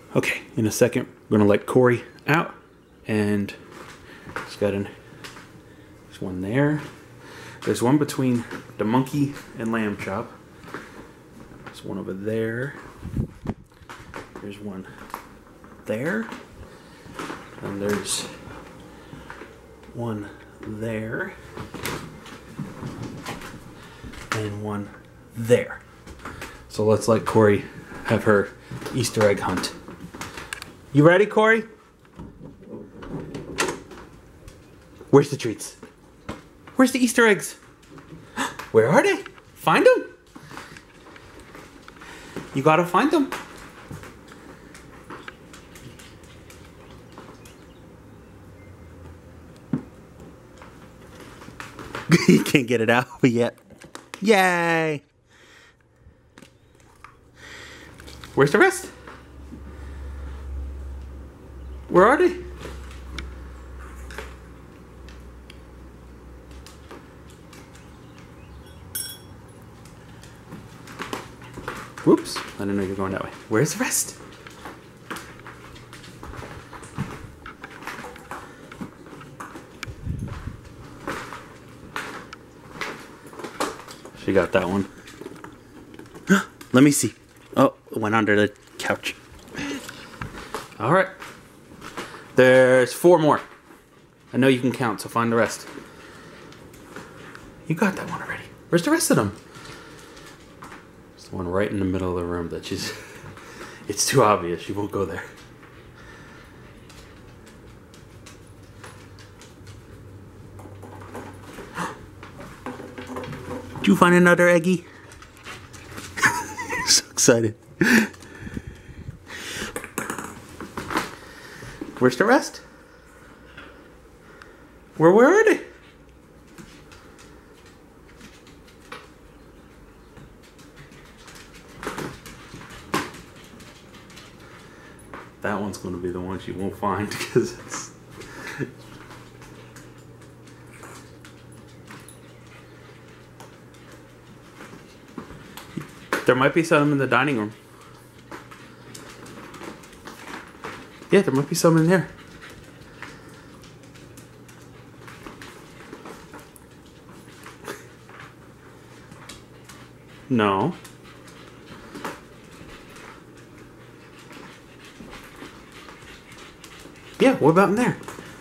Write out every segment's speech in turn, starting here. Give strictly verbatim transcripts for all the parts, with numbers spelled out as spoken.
Okay, in a second, we're gonna let Corey out, and he's got an. There's one there. There's one between the monkey and lamb chop. There's one over there. There's one there. And there's one there. And one there. So let's let Corey have her Easter egg hunt. You ready, Corey? Where's the treats? Where's the Easter eggs? Where are they? Find them. You gotta find them. You can't get it out yet. Yay! Where's the rest? Where are they? Whoops, I didn't know you were going that way. Where's the rest? She got that one. Let me see. Oh, it went under the couch. All right. There's four more. I know you can count, so find the rest. You got that one already. Where's the rest of them? It's the one right in the middle of the room that she's... It's too obvious. She won't go there. Did you find another Eggie? So excited. Where's the rest? Where, where are they? That one's going to be the one she won't find because it's... There might be some in the dining room. Yeah, there might be some in there. No. Yeah, what about in there?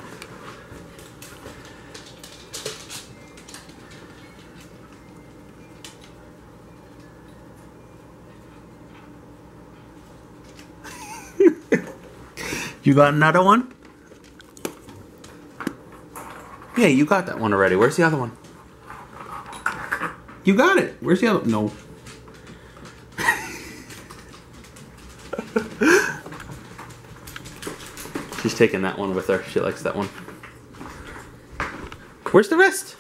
You got another one? Yeah, you got that one already. Where's the other one? You got it. Where's the other one? No. She's taking that one with her. She likes that one. Where's the rest?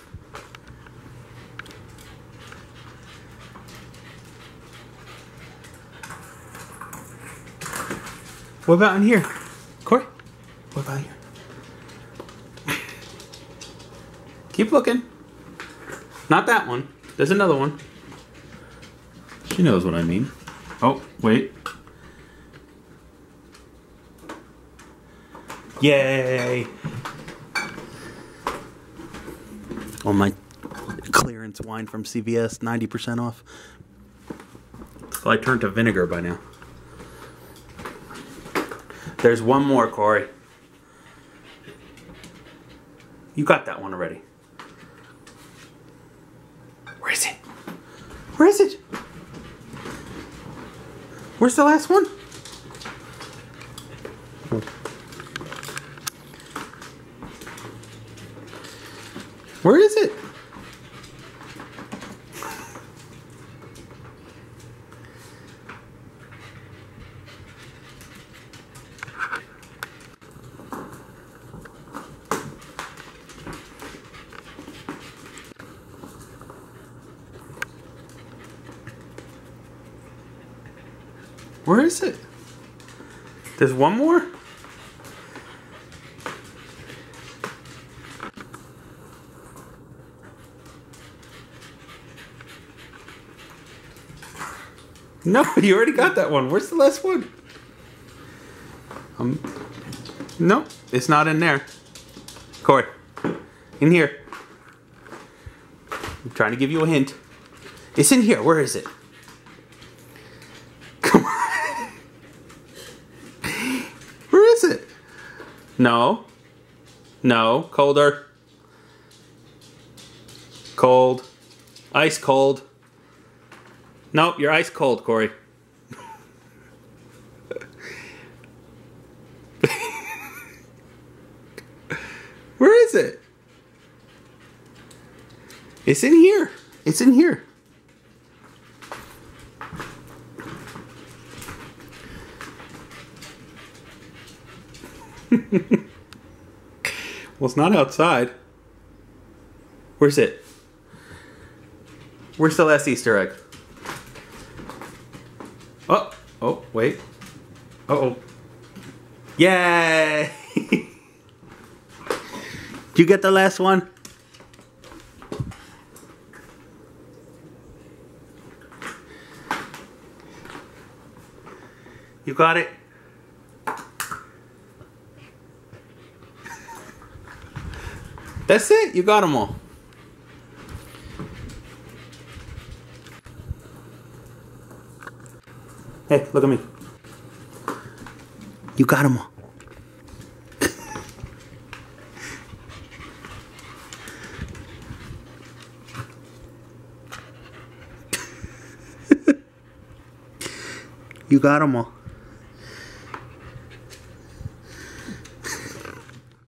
What about in here? Corey? What about here? Keep looking. Not that one. There's another one. She knows what I mean. Oh, wait. Yay! Oh, my clearance wine from C V S, ninety percent off. Well, I turned to vinegar by now. There's one more, Corey. You got that one already. Where is it? Where is it? Where's the last one? Where is it? Where is it? There's one more? No, you already got that one. Where's the last one? Um, no, it's not in there. Corey, in here. I'm trying to give you a hint. It's in here. Where is it? Come on. Where is it? No. No. Colder. Cold. Ice cold. Nope, you're ice cold, Corey. Where is it? It's in here. It's in here. Well, it's not outside. Where's it? Where's the last Easter egg? Oh, oh, wait. Uh-oh. Yay! Did you get the last one? You got it? That's it? You got them all. Hey, look at me. You got them all. You got them all.